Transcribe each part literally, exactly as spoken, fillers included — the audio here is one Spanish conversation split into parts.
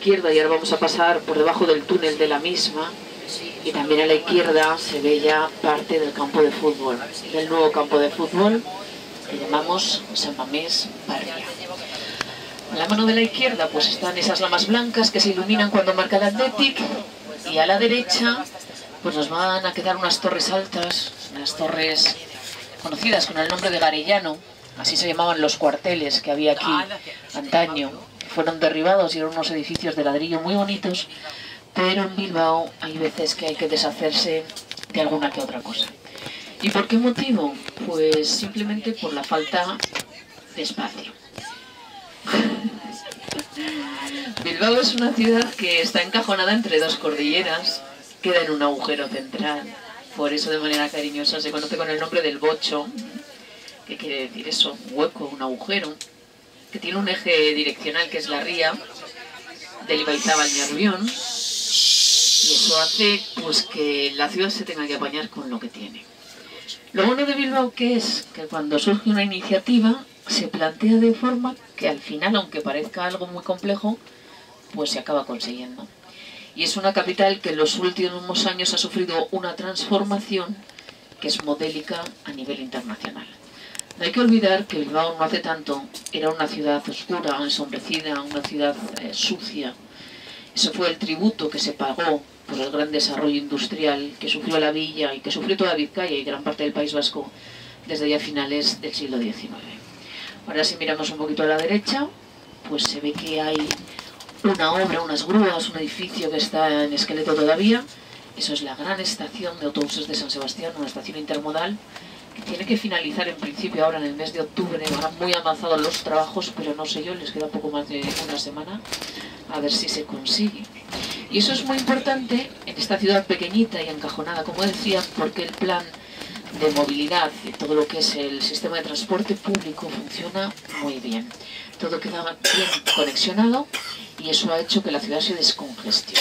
izquierda y ahora vamos a pasar por debajo del túnel de la misma. Y también a la izquierda se ve ya parte del campo de fútbol, del nuevo campo de fútbol que llamamos Sant Mamés Barria. A la mano de la izquierda pues están esas lamas blancas que se iluminan cuando marca el Athletic, y a la derecha pues nos van a quedar unas torres altas, unas torres conocidas con el nombre de Garellano, así se llamaban los cuarteles que había aquí antaño. Fueron derribados y eran unos edificios de ladrillo muy bonitos, pero en Bilbao hay veces que hay que deshacerse de alguna que otra cosa. ¿Y por qué motivo? Pues simplemente por la falta de espacio. Bilbao es una ciudad que está encajonada entre dos cordilleras, queda en un agujero central, por eso de manera cariñosa se conoce con el nombre del Bocho, que quiere decir eso, un hueco, un agujero, que tiene un eje direccional que es la ría del Ibaizabal y Nervión, y eso hace pues que la ciudad se tenga que apañar con lo que tiene. Lo bueno de Bilbao, ¿qué es? Que cuando surge una iniciativa se plantea de forma que al final, aunque parezca algo muy complejo, pues se acaba consiguiendo. Y es una capital que en los últimos años ha sufrido una transformación que es modélica a nivel internacional. No hay que olvidar que Bilbao no hace tanto era una ciudad oscura, ensombrecida, una ciudad eh, sucia. Eso fue el tributo que se pagó por el gran desarrollo industrial que sufrió la villa y que sufrió toda Vizcaya y gran parte del País Vasco desde ya finales del siglo diecinueve. Ahora si miramos un poquito a la derecha, pues se ve que hay una obra, unas grúas, un edificio que está en esqueleto todavía. Eso es la gran estación de autobuses de San Sebastián, una estación intermodal que tiene que finalizar en principio ahora en el mes de octubre. Van muy avanzados los trabajos, pero no sé yo, les queda poco más de una semana, a ver si se consigue. Y eso es muy importante en esta ciudad pequeñita y encajonada, como decía, porque el plan de movilidad y todo lo que es el sistema de transporte público funciona muy bien. Todo queda bien conexionado y eso ha hecho que la ciudad se descongestione.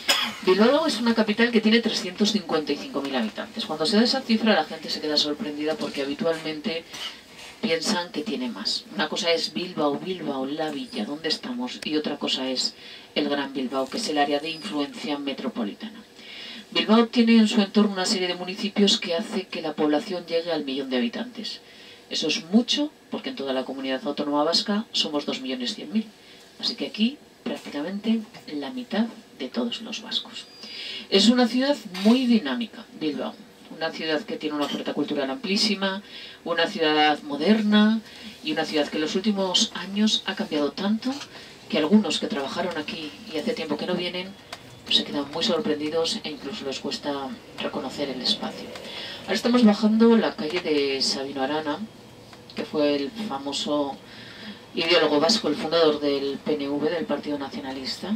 Bilbao es una capital que tiene trescientos cincuenta y cinco mil habitantes. Cuando se da esa cifra la gente se queda sorprendida porque habitualmente piensan que tiene más. Una cosa es Bilbao, Bilbao, la villa, ¿dónde estamos? Y otra cosa es el Gran Bilbao, que es el área de influencia metropolitana. Bilbao tiene en su entorno una serie de municipios que hace que la población llegue al millón de habitantes. Eso es mucho, porque en toda la comunidad autónoma vasca somos dos millones cien mil. Así que aquí prácticamente la mitad de todos los vascos. Es una ciudad muy dinámica, Bilbao. Una ciudad que tiene una oferta cultural amplísima, una ciudad moderna y una ciudad que en los últimos años ha cambiado tanto que algunos que trabajaron aquí y hace tiempo que no vienen pues se quedan muy sorprendidos e incluso les cuesta reconocer el espacio. Ahora estamos bajando la calle de Sabino Arana, que fue el famoso ideólogo vasco, el fundador del P N V, del Partido Nacionalista.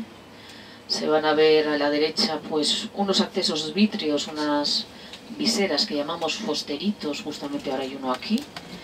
Se van a ver a la derecha pues unos accesos vítreos, unas viseras que llamamos fosteritos, justamente ahora hay uno aquí.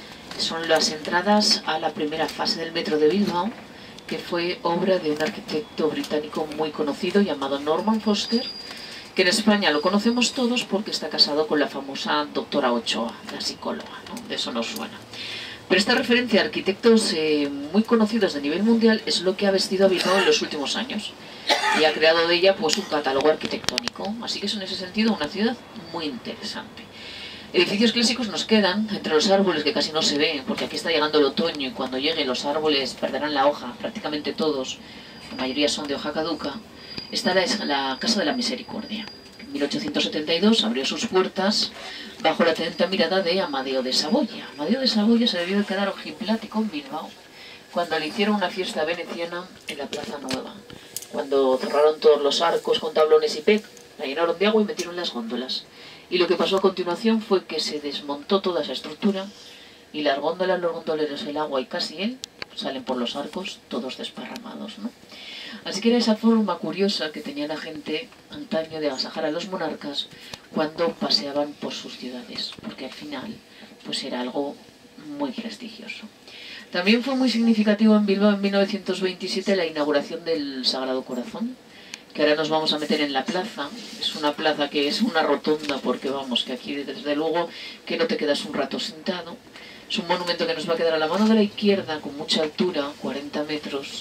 Son las entradas a la primera fase del metro de Bilbao, que fue obra de un arquitecto británico muy conocido llamado Norman Foster, que en España lo conocemos todos porque está casado con la famosa doctora Ochoa, la psicóloga, ¿no? De eso nos suena. Pero esta referencia a arquitectos eh, muy conocidos de nivel mundial es lo que ha vestido a Bilbao en los últimos años y ha creado de ella pues un catálogo arquitectónico, así que es en ese sentido una ciudad muy interesante. Edificios clásicos nos quedan entre los árboles que casi no se ven, porque aquí está llegando el otoño y cuando llegue los árboles perderán la hoja, prácticamente todos, la mayoría son de hoja caduca. Está la, la Casa de la Misericordia, que en mil ochocientos setenta y dos abrió sus puertas bajo la atenta mirada de Amadeo de Saboya. Amadeo de Saboya se debió de quedar ojiplático en Bilbao cuando le hicieron una fiesta veneciana en la Plaza Nueva, cuando cerraron todos los arcos con tablones y pez, la llenaron de agua y metieron las góndolas. Y lo que pasó a continuación fue que se desmontó toda esa estructura y las góndolas, los gondoleros, el agua y casi él salen por los arcos todos desparramados, ¿no? Así que era esa forma curiosa que tenía la gente antaño de agasajar a los monarcas cuando paseaban por sus ciudades, porque al final pues era algo muy prestigioso. También fue muy significativo en Bilbao en mil novecientos veintisiete la inauguración del Sagrado Corazón, que ahora nos vamos a meter en la plaza. Es una plaza que es una rotonda porque vamos, que aquí desde luego que no te quedas un rato sentado. Es un monumento que nos va a quedar a la mano de la izquierda con mucha altura, cuarenta metros,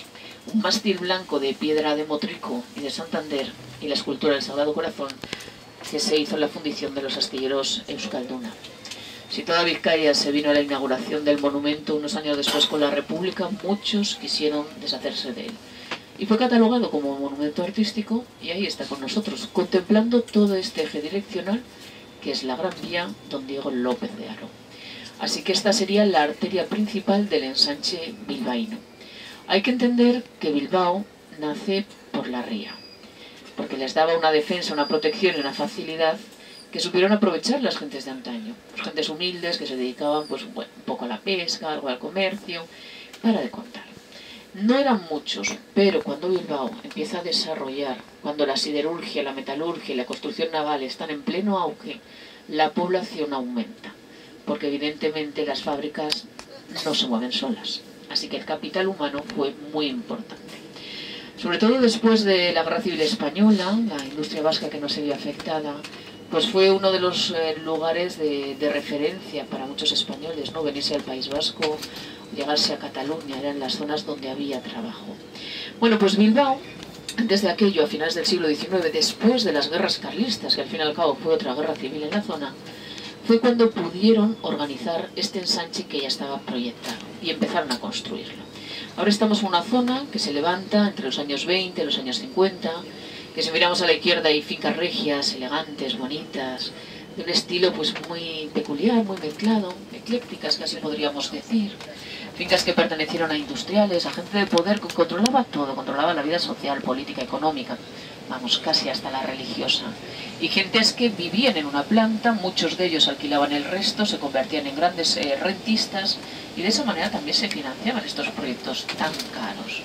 un mástil blanco de piedra de Motrico y de Santander y la escultura del Sagrado Corazón que se hizo en la fundición de los astilleros Euskalduna. Si toda Vizcaya se vino a la inauguración del monumento unos años después con la República, muchos quisieron deshacerse de él. Y fue catalogado como monumento artístico y ahí está con nosotros, contemplando todo este eje direccional que es la Gran Vía Don Diego López de Haro. Así que esta sería la arteria principal del ensanche bilbaíno. Hay que entender que Bilbao nace por la ría, porque les daba una defensa, una protección y una facilidad que supieron aprovechar las gentes de antaño. Las gentes humildes que se dedicaban pues, bueno, un poco a la pesca, algo al comercio, para de contar. No eran muchos, pero cuando Bilbao empieza a desarrollar, cuando la siderurgia, la metalurgia y la construcción naval están en pleno auge, la población aumenta, porque evidentemente las fábricas no se mueven solas. Así que el capital humano fue muy importante. Sobre todo después de la Guerra Civil Española, la industria vasca que no se vio afectada, pues fue uno de los eh, lugares de, de referencia para muchos españoles, ¿no? Venirse al País Vasco, llegarse a Cataluña, eran las zonas donde había trabajo. Bueno, pues Bilbao, antes de aquello, a finales del siglo diecinueve, después de las guerras carlistas, que al fin y al cabo fue otra guerra civil en la zona, fue cuando pudieron organizar este ensanche que ya estaba proyectado y empezaron a construirlo. Ahora estamos en una zona que se levanta entre los años veinte y los años cincuenta, que si miramos a la izquierda hay fincas regias, elegantes, bonitas, de un estilo pues muy peculiar, muy mezclado, eclécticas casi podríamos decir. Fincas que pertenecieron a industriales, a gente de poder que controlaba todo, controlaba la vida social, política, económica, vamos, casi hasta la religiosa. Y gentes que vivían en una planta, muchos de ellos alquilaban el resto, se convertían en grandes eh, rentistas y de esa manera también se financiaban estos proyectos tan caros.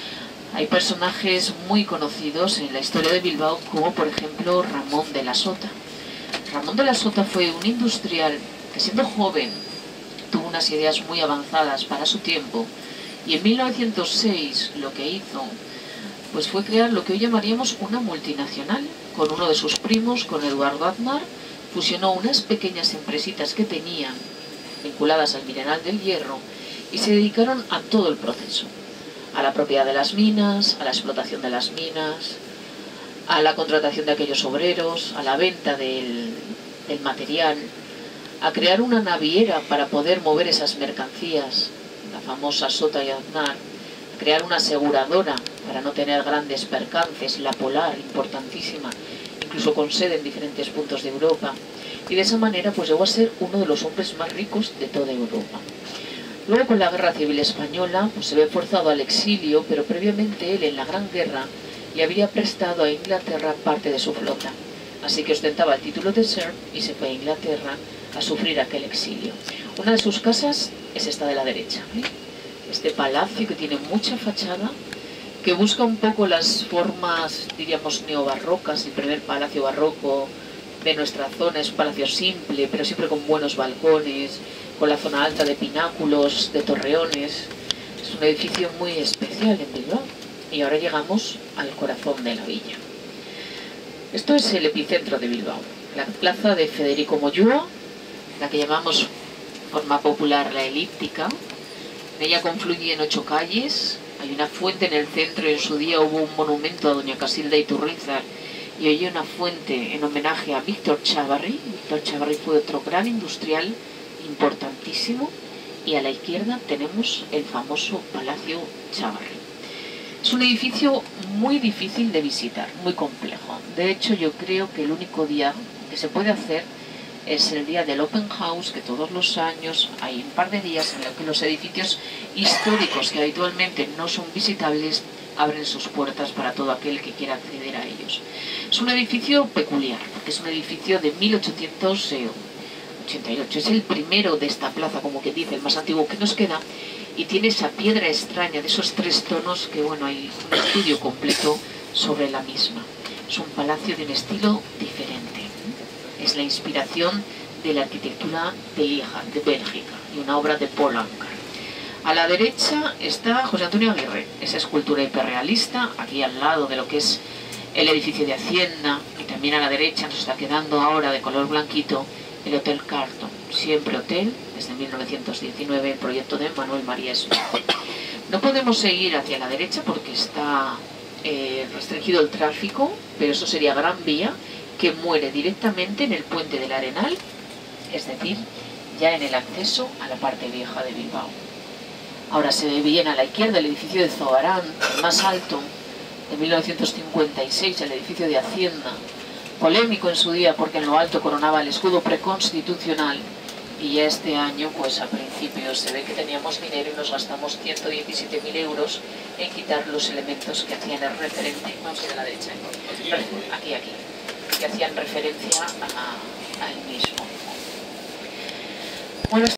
Hay personajes muy conocidos en la historia de Bilbao, como por ejemplo Ramón de la Sota. Ramón de la Sota fue un industrial que siendo joven tuvo unas ideas muy avanzadas para su tiempo y en mil novecientos seis lo que hizo pues fue crear lo que hoy llamaríamos una multinacional. Con uno de sus primos, con Eduardo Aznar, fusionó unas pequeñas empresitas que tenían vinculadas al mineral del hierro y se dedicaron a todo el proceso. A la propiedad de las minas, a la explotación de las minas, a la contratación de aquellos obreros, a la venta del, del material, a crear una naviera para poder mover esas mercancías, la famosa Sota y Aznar, a crear una aseguradora para no tener grandes percances, la Polar, importantísima, incluso con sede en diferentes puntos de Europa, y de esa manera pues llegó a ser uno de los hombres más ricos de toda Europa. Luego con la Guerra Civil Española pues, se ve forzado al exilio, pero previamente él en la Gran Guerra le había prestado a Inglaterra parte de su flota. Así que ostentaba el título de Sir y se fue a Inglaterra a sufrir aquel exilio. Una de sus casas es esta de la derecha, ¿eh? Este palacio que tiene mucha fachada, que busca un poco las formas, diríamos, neobarrocas, el primer palacio barroco de nuestra zona. Es un palacio simple, pero siempre con buenos balcones, con la zona alta de pináculos, de torreones. Es un edificio muy especial en Bilbao. Y ahora llegamos al corazón de la villa. Esto es el epicentro de Bilbao, la plaza de Federico Moyúa, la que llamamos forma popular la elíptica. En ella confluyen ocho calles, hay una fuente en el centro y en su día hubo un monumento a doña Casilda Iturrizar y hoy hay una fuente en homenaje a Víctor Chávarri. Víctor Chávarri fue otro gran industrial importantísimo y a la izquierda tenemos el famoso Palacio Chávarri. Es un edificio muy difícil de visitar, muy complejo. De hecho, yo creo que el único día que se puede hacer es el día del Open House, que todos los años hay un par de días en los que los edificios históricos que habitualmente no son visitables abren sus puertas para todo aquel que quiera acceder a ellos. Es un edificio peculiar, porque es un edificio de mil ochocientos ochenta y ocho. Es el primero de esta plaza, como que dice, el más antiguo que nos queda, y tiene esa piedra extraña de esos tres tonos que, bueno, hay un estudio completo sobre la misma. Es un palacio de un estilo diferente. Es la inspiración de la arquitectura de Lieja, de Bélgica, y una obra de Paul Anka. A la derecha está José Antonio Aguirre, esa escultura hiperrealista, aquí al lado de lo que es el edificio de Hacienda, y también a la derecha nos está quedando ahora de color blanquito el Hotel Carlton, siempre hotel, desde mil novecientos diecinueve, el proyecto de Manuel María Espejo. No podemos seguir hacia la derecha porque está eh, restringido el tráfico, pero eso sería Gran Vía, que muere directamente en el puente del Arenal, es decir, ya en el acceso a la parte vieja de Bilbao. Ahora se ve bien a la izquierda el edificio de Zobarán, el más alto, de mil novecientos cincuenta y seis, el edificio de Hacienda, polémico en su día porque en lo alto coronaba el escudo preconstitucional, y ya este año, pues a principios se ve que teníamos dinero y nos gastamos ciento diecisiete mil euros en quitar los elementos que hacían el referente, vamos a ir a la derecha, aquí, aquí, que hacían referencia a, a él mismo. Bueno,